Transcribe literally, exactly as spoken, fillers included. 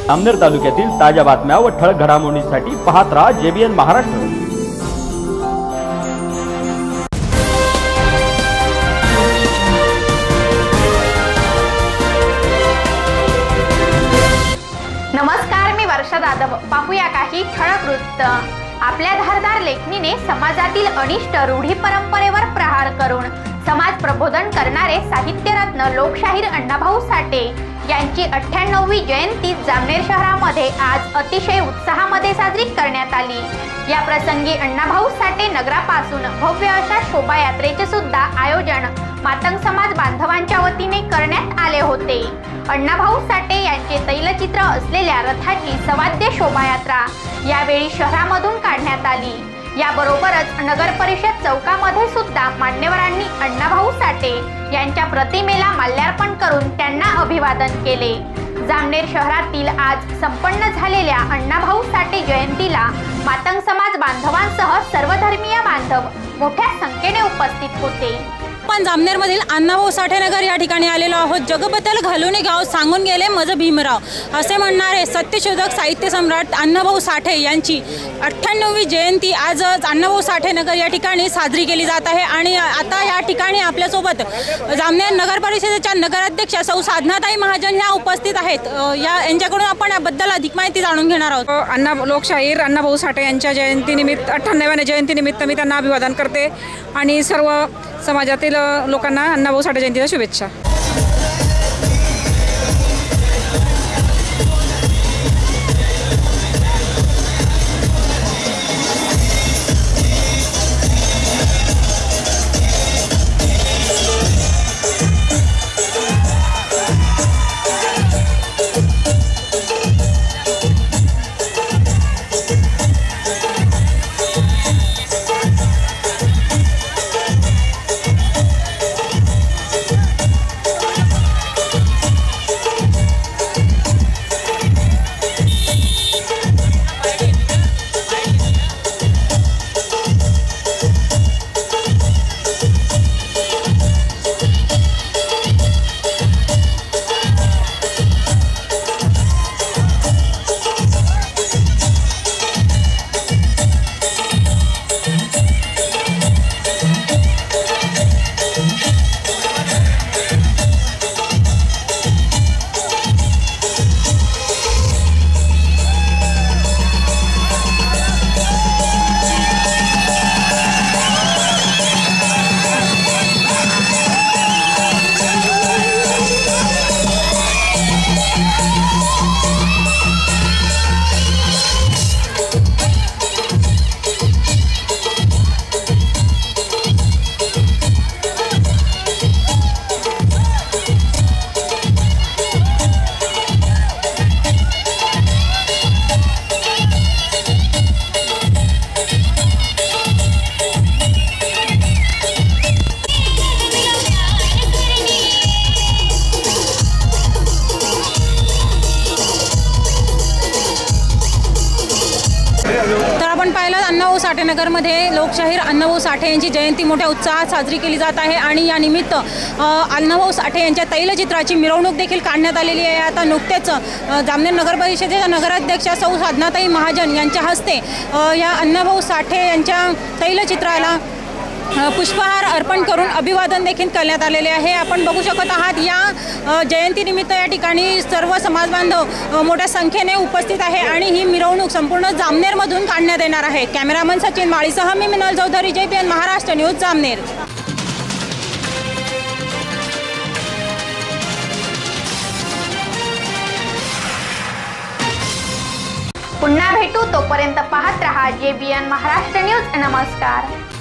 जामनेर तालुक्यातील ताज्या बातम्या व ठळक घडामोडींसाठी पाहत राहा जेबीएन महाराष्ट्र। नमस्कार, मी वर्षा जाधव। पाहूया काही ठळक वृत्त। आपल्या धारदार लेखणीने समाजातील अनिष्ट रूढी परंपरेवर प्रहार करून समाज प्रबोधन करणारे साहित्यरत्न लोकशाहीर अण्णाभाऊ साठे यांची अठ्ठ्याण्णववी जयंती जामनेर शहरामध्ये आज अतिशय उत्साहामध्ये साजरी करण्यात आली। या प्रसंगी अण्णाभाऊ साठे नगरापासून भव्य अशा शोभायात्रेचे सुद्धा आयोजन मातंग समाज बांधवांच्या वतीने करण्यात आले होते। अण्णाभाऊ साठे यांचे तैलचित्र असलेल्या रथाची सवाद्य शोभायात्रा यावेळी शहरामधून काढण्यात आली। याबरोबरच नगर परिषद चौकामध्ये सुद्धा मान्यवरांनी अण्णाभाऊ साठे यांच्या प्रतिमेला माल्यार्पण करून त्यांना अभिवादन केले। जामनेर शहरातील आज संपन्न झालेल्या अण्णाभाऊ साठे जयंतीला मातंग समाज बांधवांसह सर्वधर्मीय बांधव मोठ्या संख्येने उपस्थित होते। पण जामनेर मधील अण्णाभाऊ साठे नगर या ठिकाणी आलेलो आहोत। जगबद्दल घालून गाव सांगून गेले मज भीमराव असे म्हणणारे सत्यशोधक साहित्य सम्राट अण्णाभाऊ साठे यांची अठ्ठ्याण्णववी जयंती आज अण्णाभाऊ साठे नगर या ठिकाणी साजरी केली जात आहे। आणि आता या ठिकाणी आपल्यासोबत जामनेर नगर परिषदेच्या नगराध्यक्षा सौ साधनाताई महाजन ह्या उपस्थित आहेत। या यांच्याकडून आपण याबद्दल अधिक माहिती जाणून घेणार आहोत। अण्णा लोकशाहीर अण्णाभाऊ साठे यांच्या जयंतीनिमित्त अठ्ठ्याण्णव्या जयंतीनिमित्त मी त्यांना अभिवादन करते आणि सर्व समाजातील लोकांना अण्णाभाऊ साठे जयंतीच्या शुभेच्छा। तर आपण पाहिलं अण्णाभाऊ साठे नगरमध्ये लोकशाहीर अण्णाभाऊ साठे यांची जयंती मोठ्या उत्साहात साजरी केली जात आहे। आणि या निमित्त अण्णाभाऊ साठे यांच्या तैलचित्राची मिरवणूक देखील काढण्यात आलेली आहे। आता नुकतेच जामनेर नगर परिषदेच्या नगराध्यक्षा सौ साधनाताई महाजन यांच्या हस्ते या अण्णाभाऊ साठे यांच्या तैलचित्राला पुष्पहार अर्पण करून अभिवादन देखील करण्यात आलेले आहे। आपण बघू शकत आहात या जयंतीनिमित्त या ठिकाणी सर्व समाज बांधव मोठ्या संख्येने उपस्थित आहे आणि ही मिरवणूक संपूर्ण जामनेरमधून काढण्यात येणार आहे। कॅमेरामन सचिन माळीसह मी मिनल चौधरी, जेबीएन महाराष्ट्र न्यूज, जामनेर। पुन्हा भेटू, तोपर्यंत पाहत रहा जेबीएन महाराष्ट्र न्यूज। नमस्कार।